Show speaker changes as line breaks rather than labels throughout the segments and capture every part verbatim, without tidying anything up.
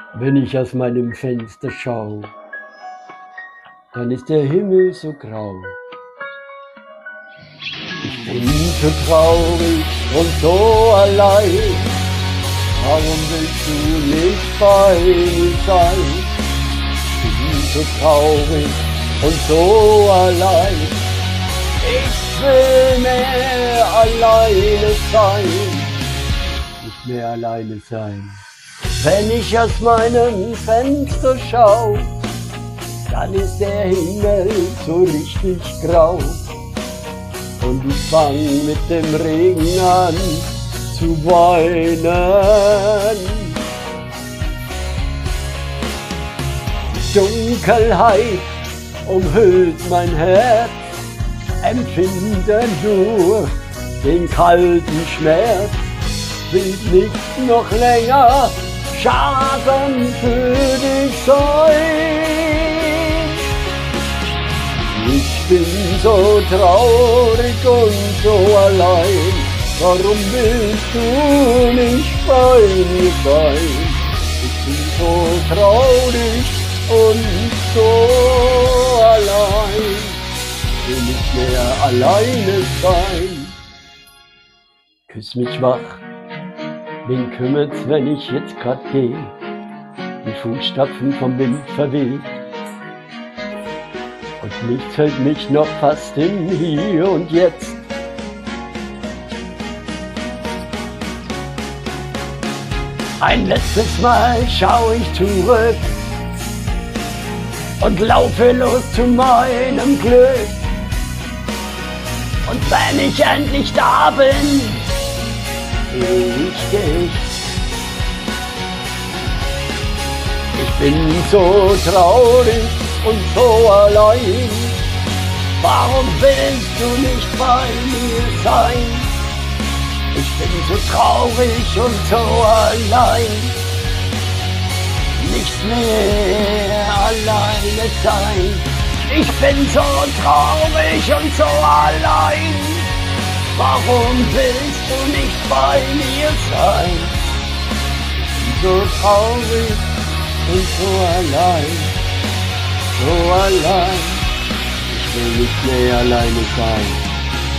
Wenn ich aus meinem Fenster schau, dann ist der Himmel so grau. Ich bin so traurig und so allein. Warum willst du nicht bei mir sein? Ich bin so traurig und so allein. Ich will mehr alleine sein. Nicht mehr alleine sein. Wenn ich aus meinem Fenster schau, dann ist der Himmel so richtig grau. Und ich fang mit dem Regen an zu weinen. Dunkelheit umhüllt mein Herz, empfinde nur den kalten Schmerz. Will nicht noch länger Schaden für dich sein. Ich bin so traurig und so allein. Warum willst du nicht bei mir sein? Ich bin so traurig und so allein. Will nicht mehr alleine sein. Küss mich wach. Wen kümmert's, wenn ich jetzt grad geh? Die Fußstapfen vom Wind verweht. Und nichts hält mich noch fast im Hier und Jetzt. Ein letztes Mal schau ich zurück und laufe los zu meinem Glück. Und wenn ich endlich da bin, ich dich. Ich bin so traurig und so allein. Warum willst du nicht bei mir sein? Ich bin so traurig und so allein. Nicht mehr alleine sein. Ich bin so traurig und so allein. Warum willst du nicht bei mir sein? Ich bin so traurig und so allein, so allein. Ich will nicht mehr alleine sein.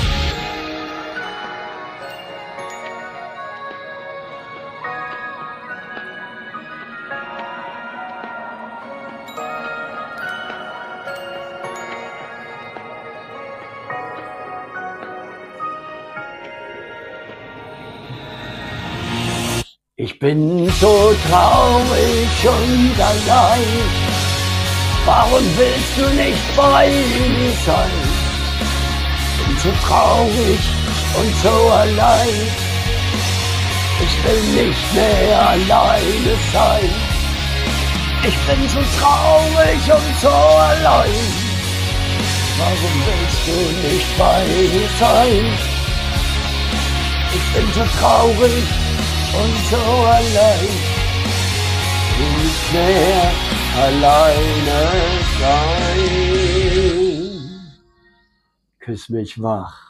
Ich bin so traurig und allein. Warum willst du nicht bei mir sein? Ich bin so traurig und so allein. Ich will nicht mehr alleine sein. Ich bin so traurig und so allein. Warum willst du nicht bei mir sein? Ich bin so traurig und so allein, will nicht mehr alleine sein. Küss mich wach.